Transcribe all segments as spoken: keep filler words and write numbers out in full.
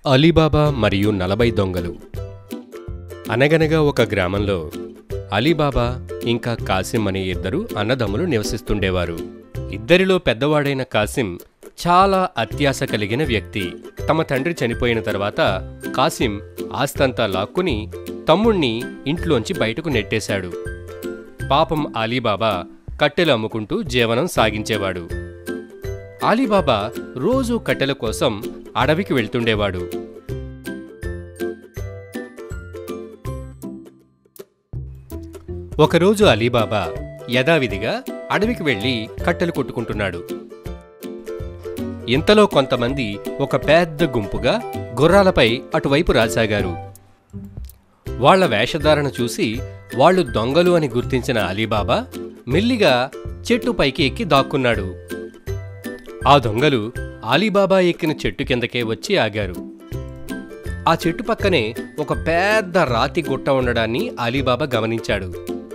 Alibaba మరియు నలభై దొంగలు. అనగనగా ఒక గ్రామంలో అలీబాబా ఇంకా కాసిం అనే ఇద్దరు అన్నదమ్ములు నివసిస్తుండేవారు. ఇద్దరిలో పెద్దవాడైన కాసిం చాలా అత్యాశ కలిగిన వ్యక్తి. తమ తండ్రి చనిపోయిన తర్వాత కాసిం ఆస్తంతా లాక్కుని తమ్ముణ్ణి ఇంట్లోంచి బయటకు నెట్టేశాడు. పాపం అలీబాబా కట్టెలు అమ్ముకుంటూ జీవనం సాగించేవాడు. అలీబాబా రోజూ కట్టెల కోసం అడవికి వెళ్తుండేవాడు. ఒకరోజు అలీబాబా యథావిధిగా అడవికి వెళ్లి కట్టెలు కొట్టుకుంటున్నాడు. ఇంతలో కొంతమంది ఒక పెద్ద గుంపుగా గుర్రాలపై అటువైపు రాసాగారు. వాళ్ల వేషధారణ చూసి వాళ్లు దొంగలు అని గుర్తించిన అలీబాబా మెల్లిగా చెట్టు పైకి ఎక్కి దాక్కున్నాడు. ఆ దొంగలు అలీబాబా ఎక్కిన చెట్టు కిందకే వచ్చి ఆగారు. ఆ చెట్టు పక్కనే ఒక పెద్ద రాతి గుట్ట ఉండడాన్ని అలీబాబా గమనించాడు.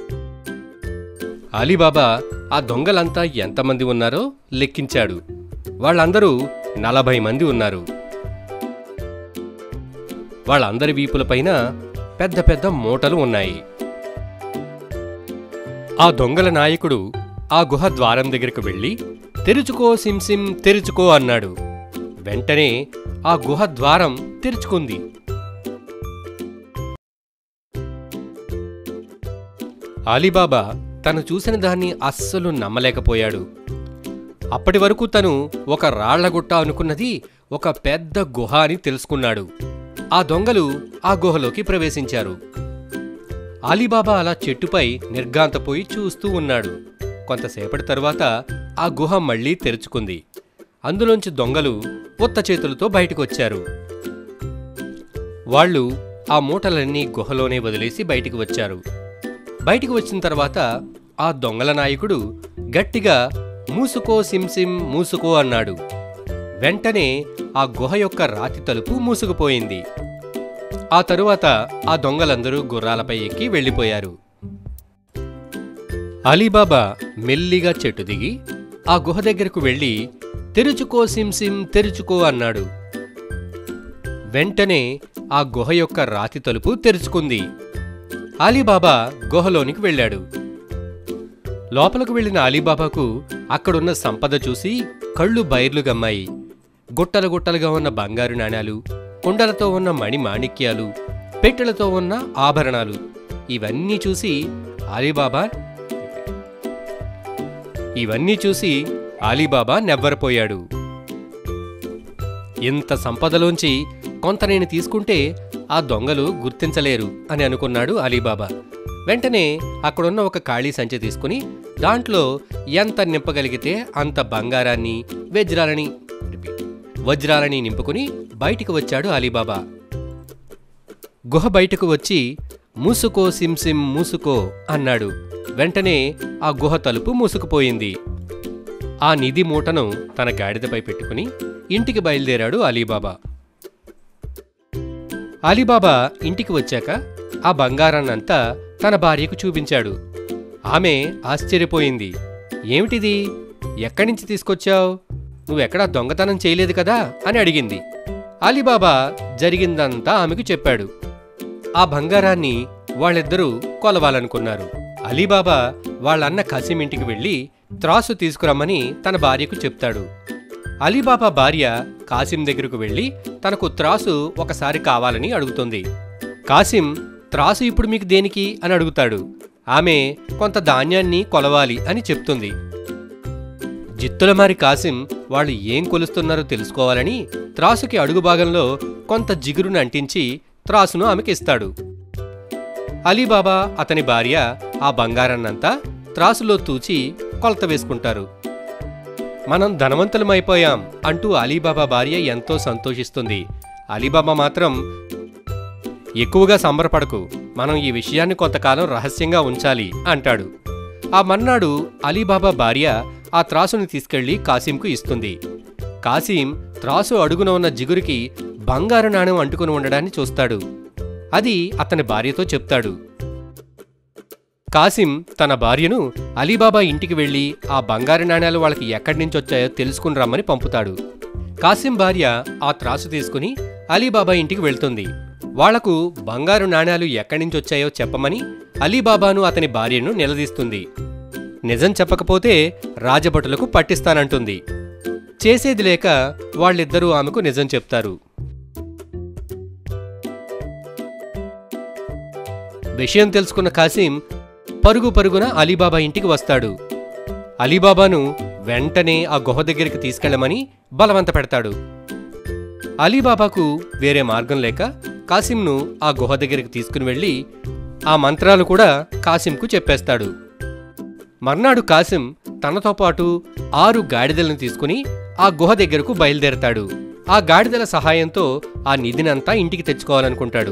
అలీబాబా ఆ దొంగలంతా ఎంతమంది ఉన్నారో లెక్కించాడు. వాళ్ళందరూ నలభై మంది ఉన్నారు. వాళ్ళందరి వీపులపైన పెద్ద పెద్ద మూటలు ఉన్నాయి. ఆ దొంగల నాయకుడు ఆ గుహ ద్వారం దగ్గరకు వెళ్ళి తెరుచుకో సింసిం తెరుచుకో అన్నాడు. వెంటనే ఆ గుహ ద్వారం తెరుచుకుంది. అలీబాబా తను చూసిన దాన్ని అస్సలు నమ్మలేకపోయాడు. అప్పటి వరకు తను ఒక రాళ్లగుట్ట అనుకున్నది ఒక పెద్ద గుహ అని తెలుసుకున్నాడు. ఆ దొంగలు ఆ గుహలోకి ప్రవేశించారు. అలీబాబా అలా చెట్టుపై నిర్ఘాంతపోయి చూస్తూ ఉన్నాడు. కొంతసేపటి తరువాత ఆ గుహ మళ్లీ తెరుచుకుంది. అందులోంచి దొంగలు ఉత్త చేతులతో బయటకొచ్చారు. వాళ్లు ఆ మూటలన్నీ గుహలోనే వదిలేసి బయటికి వచ్చారు. బయటికి వచ్చిన తర్వాత ఆ దొంగల నాయకుడు గట్టిగా మూసుకో సింసిం మూసుకో అన్నాడు. వెంటనే ఆ గుహ యొక్క రాతి తలుపు మూసుకుపోయింది. ఆ తరువాత ఆ దొంగలందరూ గుర్రాలపై ఎక్కి వెళ్లిపోయారు. అలీబాబా మెల్లిగా చెట్టు దిగి ఆ గుహ దగ్గరకు వెళ్లి తెరుచుకో సింసిం తెరుచుకో అన్నాడు. వెంటనే ఆ గుహ యొక్క రాతి తలుపు తెరుచుకుంది. అలీబాబా గుహలోనికి వెళ్ళాడు. లోపలకు వెళ్లిన అలీబాబాకు అక్కడున్న సంపద చూసి కళ్ళు బైర్లు గమ్మాయి. గుట్టలు గుట్టలుగా ఉన్న బంగారు నాణాలు, కుండలతో ఉన్న మణి మాణిక్యాలు, పెట్టెలతో ఉన్న ఆభరణాలు ఇవన్నీ చూసి అలీబాబా ఇవన్నీ చూసి అలీబాబా నెవ్వరపోయాడు. ఇంత సంపదలోంచి కొంత నేను తీసుకుంటే ఆ దొంగలు గుర్తించలేరు అని అనుకున్నాడు అలీబాబా. వెంటనే అక్కడున్న ఒక ఖాళీ సంచి తీసుకుని దాంట్లో ఎంత నింపగలిగితే అంత బంగారాన్ని వజ్రాలని వజ్రాలని నింపుకుని బయటికి వచ్చాడు అలీబాబా. గుహ బయటకు వచ్చి మూసుకో సింసిం మూసుకో అన్నాడు. వెంటనే ఆ గుహ తలుపు మూసుకుపోయింది. ఆ నిధి మూటను తన గాడిదపై పెట్టుకుని ఇంటికి బయలుదేరాడు అలీబాబా. అలీబాబా ఇంటికి వచ్చాక ఆ బంగారాన్నంతా తన భార్యకు చూపించాడు. ఆమె ఆశ్చర్యపోయింది. ఏమిటిది? ఎక్కడినుంచి తీసుకొచ్చావు? నువ్వెక్కడా దొంగతనం చేయలేదు కదా అని అడిగింది. అలీబాబా జరిగిందంతా ఆమెకు చెప్పాడు. ఆ బంగారాన్ని వాళ్ళిద్దరూ కొలవాలనుకున్నారు. అలీబాబా వాళ్ళన్న కాసిం ఇంటికి వెళ్లి త్రాసు తీసుకురమ్మని తన భార్యకు చెప్తాడు. అలీబాబా భార్య కాసిం దగ్గరకు వెళ్లి తనకు త్రాసు ఒకసారి కావాలని అడుగుతుంది. కాసిం త్రాసు ఇప్పుడు మీకు దేనికి అని అడుగుతాడు. ఆమె కొంత ధాన్యాన్ని కొలవాలి అని చెప్తుంది. జిత్తులమారి కాసిం వాళ్ళు ఏం కొలుస్తున్నారో తెలుసుకోవాలని త్రాసుకి అడుగు భాగంలో కొంత జిగురును అంటించి త్రాసును ఆమెకిస్తాడు. అలీబాబా అతని భార్య ఆ బంగారాన్నంతా త్రాసులో తూచి కొలత వేసుకుంటారు. మనం ధనవంతులమైపోయాం అంటూ అలీబాబా భార్య ఎంతో సంతోషిస్తుంది. అలీబాబా మాత్రం ఎక్కువగా సంబరపడకు, మనం ఈ విషయాన్ని కొంతకాలం రహస్యంగా ఉంచాలి అంటాడు. ఆ మర్నాడు అలీబాబా భార్య ఆ త్రాసుని తీసుకెళ్లి కాసింకు ఇస్తుంది. కాసిం త్రాసు అడుగున ఉన్న జిగురికి బంగారు నాణెం అంటుకుని ఉండడాన్ని చూస్తాడు. అది అతని భార్యతో చెప్తాడు. కాసిం తన భార్యను అలీబాబా ఇంటికి వెళ్లి ఆ బంగారు నాణేలు వాళ్ళకి ఎక్కడి నుంచి వచ్చాయో తెలుసుకుని రమ్మని పంపుతాడు. కాసిం భార్య ఆ త్రాసు తీసుకుని అలీబాబా ఇంటికి వెళ్తుంది. వాళ్లకు బంగారు నాణేలు ఎక్కడి నుంచొచ్చాయో చెప్పమని అలీబాబాను అతని భార్యను నిలదీస్తుంది. నిజం చెప్పకపోతే రాజభటులకు పట్టిస్తానంటుంది. చేసేది లేక వాళ్ళిద్దరూ ఆమెకు నిజం చెప్తారు. విషయం తెలుసుకున్న కాసిం పరుగు పరుగున అలీబాబా ఇంటికి వస్తాడు. అలీబాబాను వెంటనే ఆ గుహ దగ్గరికి తీసుకెళ్లమని బలవంత పెడతాడు. అలీబాబాకు వేరే మార్గం లేక కాసింను ఆ గుహ దగ్గరికి తీసుకుని వెళ్ళి ఆ మంత్రాలు కూడా కాసింకు చెప్పేస్తాడు. మర్నాడు కాసిం తనతో పాటు ఆరు గాడిదలను తీసుకుని ఆ గుహ దగ్గరకు బయలుదేరతాడు. ఆ గాడిదల సహాయంతో ఆ నిధినంతా ఇంటికి తెచ్చుకోవాలనుకుంటాడు.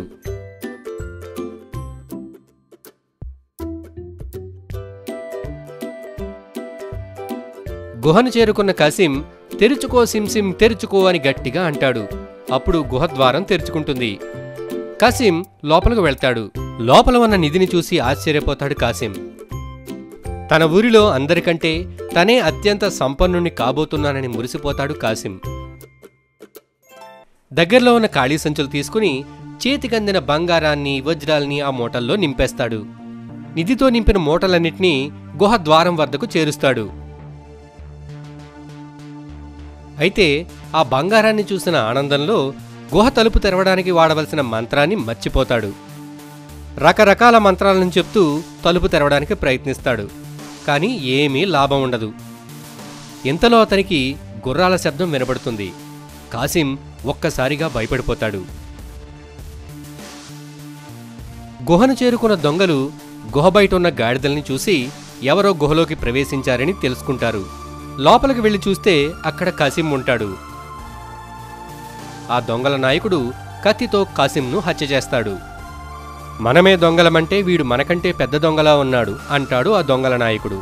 గుహను చేరుకున్న కాసిం తెరుచుకో సిమ్సిం తెరుచుకో అని గట్టిగా అంటాడు. అప్పుడు గుహ ద్వారం తెరుచుకుంటుంది. కాసిం లోపలకు వెళ్తాడు. లోపల ఉన్న నిధిని చూసి ఆశ్చర్యపోతాడు కాసిం. తన ఊరిలో అందరికంటే తనే అత్యంత సంపన్నుని కాబోతున్నానని మురిసిపోతాడు కాసిం. దగ్గరలో ఉన్న ఖాళీ సంచులు తీసుకుని చేతికందిన బంగారాన్ని వజ్రాల్ని ఆ మూటల్లో నింపేస్తాడు. నిధితో నింపిన మూటలన్నింటినీ గుహ ద్వారం వద్దకు చేరుస్తాడు. అయితే ఆ బంగారాన్ని చూసిన ఆనందంలో గుహ తలుపు తెరవడానికి వాడవలసిన మంత్రాన్ని మర్చిపోతాడు. రకరకాల మంత్రాలను చెప్తూ తలుపు తెరవడానికి ప్రయత్నిస్తాడు. కానీ ఏమీ లాభం ఉండదు. ఇంతలో అతనికి గుర్రాల శబ్దం వినబడుతుంది. కాసిం ఒక్కసారిగా భయపడిపోతాడు. గుహను చేరుకున్న దొంగలు గుహ బయటున్న గాడిదల్ని చూసి ఎవరో గుహలోకి ప్రవేశించారని తెలుసుకుంటారు. లోపలికి వెళ్లి చూస్తే అక్కడ కాసిం ఉంటాడు. ఆ దొంగల నాయకుడు కత్తితో కాసింను హత్య చేస్తాడు. మనమే దొంగలమంటే వీడు మనకంటే పెద్ద దొంగలా ఉన్నాడు అంటాడు ఆ దొంగల నాయకుడు.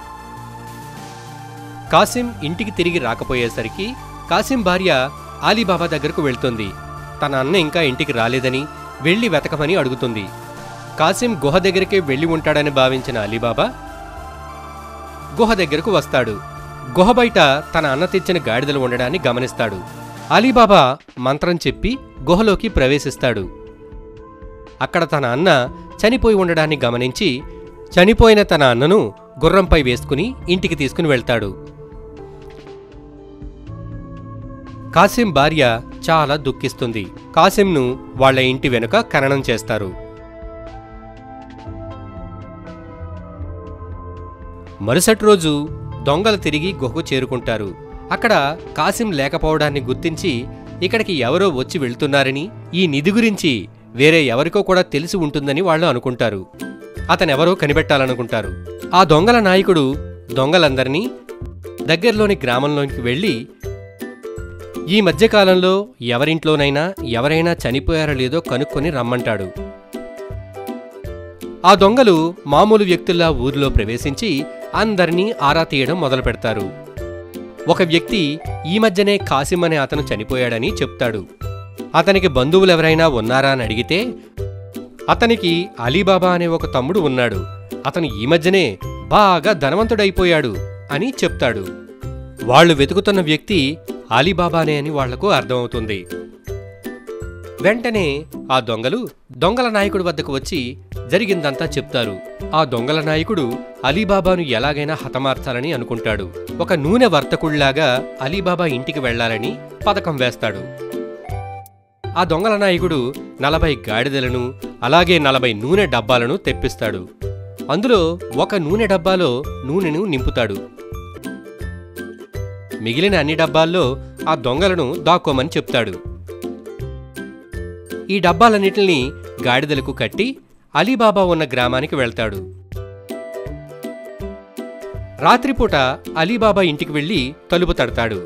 కాసిం ఇంటికి తిరిగి రాకపోయేసరికి కాసిం భార్య అలీబాబా దగ్గరకు వెళ్తుంది. తన అన్న ఇంకా ఇంటికి రాలేదని వెళ్లి వెతకమని అడుగుతుంది. కాసిం గుహ దగ్గరికే వెళ్లి ఉంటాడని భావించిన అలీబాబా గుహ దగ్గరకు వస్తాడు. గుహ బయట తన అన్న తెచ్చిన గాడిదలు ఉండడాన్ని గమనిస్తాడు. అలీబాబా మంత్రం చెప్పి గుహలోకి ప్రవేశిస్తాడు. అక్కడ తన అన్న చనిపోయి ఉండడాన్ని గమనించి చనిపోయిన తన అన్నను గుర్రంపై వేసుకుని ఇంటికి తీసుకుని వెళ్తాడు. కాసిం భార్య చాలా దుఃఖిస్తుంది. కాసింను వాళ్ల ఇంటి వెనుక ఖననం చేస్తారు. మరుసటి రోజు దొంగలు తిరిగి గుహకు చేరుకుంటారు. అక్కడ కాసిం లేకపోవడాన్ని గుర్తించి ఇక్కడికి ఎవరో వచ్చి వెళ్తున్నారని, ఈ నిధి గురించి వేరే ఎవరికో కూడా తెలిసి ఉంటుందని వాళ్ళు అనుకుంటారు. అతనెవరో కనిపెట్టాలనుకుంటారు. ఆ దొంగల నాయకుడు దొంగలందరినీ దగ్గరలోని గ్రామంలోకి వెళ్ళి ఈ మధ్యకాలంలో ఎవరింట్లోనైనా ఎవరైనా చనిపోయారో లేదో కనుక్కొని రమ్మంటాడు. ఆ దొంగలు మామూలు వ్యక్తుల్లా ఊరిలో ప్రవేశించి అందరినీ ఆరా తీయడం మొదలు పెడతారు. ఒక వ్యక్తి ఈ మధ్యనే కాసిం అనే అతను చనిపోయాడని చెప్తాడు. అతనికి బంధువులెవరైనా ఉన్నారా అని అడిగితే అతనికి అలీబాబా అనే ఒక తమ్ముడు ఉన్నాడు, అతను ఈ మధ్యనే బాగా ధనవంతుడైపోయాడు అని చెప్తాడు. వాళ్లు వెతుకుతున్న వ్యక్తి అలీబాబానే అని వాళ్లకు అర్థమవుతుంది. వెంటనే ఆ దొంగలు దొంగల నాయకుడి వద్దకు వచ్చి జరిగిందంతా చెప్తారు. ఆ దొంగల నాయకుడు అలీబాబాను ఎలాగైనా హతమార్చాలని అనుకుంటాడు. ఒక నూనె వర్తకుళ్లాగా అలీబాబా ఇంటికి వెళ్లాలని పథకం వేస్తాడు. ఆ దొంగల నాయకుడు నలభై గాడిదలను అలాగే నలభై నూనె డబ్బాలను తెప్పిస్తాడు. అందులో ఒక నూనె డబ్బాలో నూనెను నింపుతాడు. మిగిలిన అన్ని డబ్బాల్లో ఆ దొంగలను దాక్కోమని చెప్తాడు. ఈ డబ్బాలన్నిటిని గాడిదలకు కట్టి అలీబాబా ఉన్న గ్రామానికి వెళ్తాడు. రాత్రిపూట అలీబాబా ఇంటికి వెళ్లి తలుపు తడతాడు.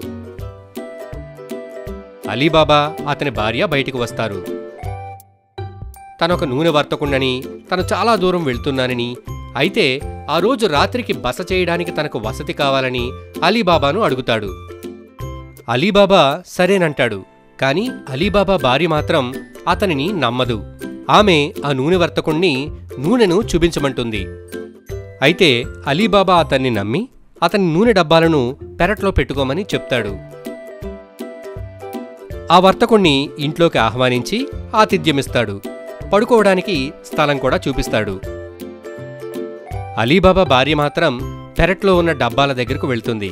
అలీబాబా అతని భార్య బయటికి వస్తారు. తనొక నూనె వర్తకుండని, తను చాలా దూరం వెళ్తున్నానని, అయితే ఆ రోజు రాత్రికి బస చేయడానికి తనకు వసతి కావాలని అలీబాబాను అడుగుతాడు. అలీబాబా సరేనంటాడు. కాని అలీబాబా భార్య మాత్రం అతనిని నమ్మదు. ఆమె ఆ నూనె వర్తకుణ్ణి నూనెను చూపించమంటుంది. అయితే అలీబాబా అతన్ని నమ్మి అతని నూనె డబ్బాలను పెరట్లో పెట్టుకోమని చెప్తాడు. ఆ వర్తకుణ్ణి ఇంట్లోకి ఆహ్వానించి ఆతిథ్యమిస్తాడు. పడుకోవడానికి స్థలం కూడా చూపిస్తాడు. అలీబాబా భార్య మాత్రం పెరట్లో ఉన్న డబ్బాల దగ్గరకు వెళ్తుంది.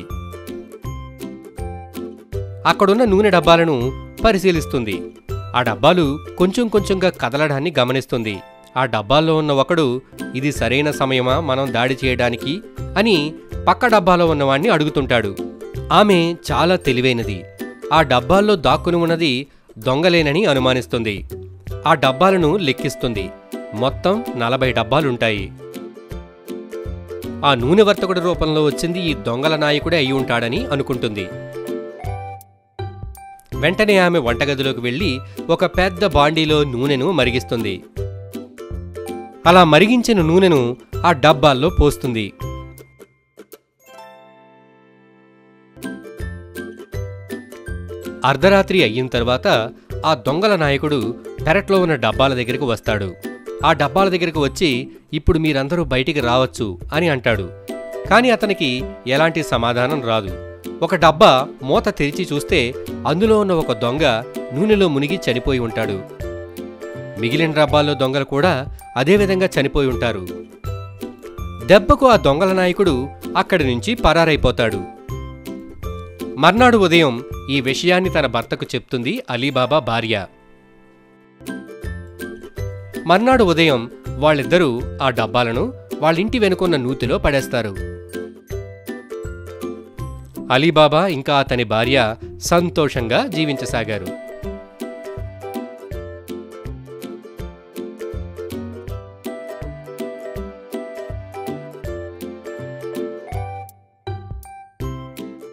అక్కడున్న నూనె డబ్బాలను పరిశీలిస్తుంది. ఆ డబ్బాలు కొంచెం కొంచెంగా కదలడాన్ని గమనిస్తుంది. ఆ డబ్బాల్లో ఉన్న ఒకడు, ఇది సరైన సమయమా మనం దాడి చేయడానికి అని పక్క డబ్బాలో ఉన్నవాణ్ణి అడుగుతుంటాడు. ఆమె చాలా తెలివైనది. ఆ డబ్బాల్లో దాక్కుని ఉన్నది దొంగలేనని అనుమానిస్తుంది. ఆ డబ్బాలను లెక్కిస్తుంది. మొత్తం నలభై డబ్బాలుంటాయి. ఆ నూనె వర్తకుడి రూపంలో వచ్చింది ఈ దొంగల నాయకుడే అయి ఉంటాడని అనుకుంటుంది. వెంటనే ఆమె వంటగదిలోకి వెళ్లి ఒక పెద్ద బాండీలో నూనెను మరిగిస్తుంది. అలా మరిగించిన నూనెను ఆ డబ్బాల్లో పోస్తుంది. అర్ధరాత్రి అయిన తర్వాత ఆ దొంగల నాయకుడు పెరట్లో ఉన్న డబ్బాల దగ్గరకు వస్తాడు. ఆ డబ్బాల దగ్గరకు వచ్చి, ఇప్పుడు మీరందరూ బయటికి రావచ్చు అని అంటాడు. కాని అతనికి ఎలాంటి సమాధానం రాదు. ఒక డబ్బా మూత తెరిచి చూస్తే అందులో ఉన్న ఒక దొంగ నూనెలో మునిగి చనిపోయి ఉంటాడు. మిగిలిన డబ్బాల్లో దొంగలు కూడా అదేవిధంగా చనిపోయి ఉంటారు. దెబ్బకు ఆ దొంగల నాయకుడు అక్కడి నుంచి పరారైపోతాడు. మర్నాడు ఉదయం ఈ విషయాన్ని తన భర్తకు చెప్తుంది అలీబాబా భార్య. మర్నాడు ఉదయం వాళ్ళిద్దరూ ఆ డబ్బాలను వాళ్ళింటి వెనుకున్న నూతిలో పడేస్తారు. అలీబాబా ఇంకా అతని భార్య సంతోషంగా జీవించసాగారు.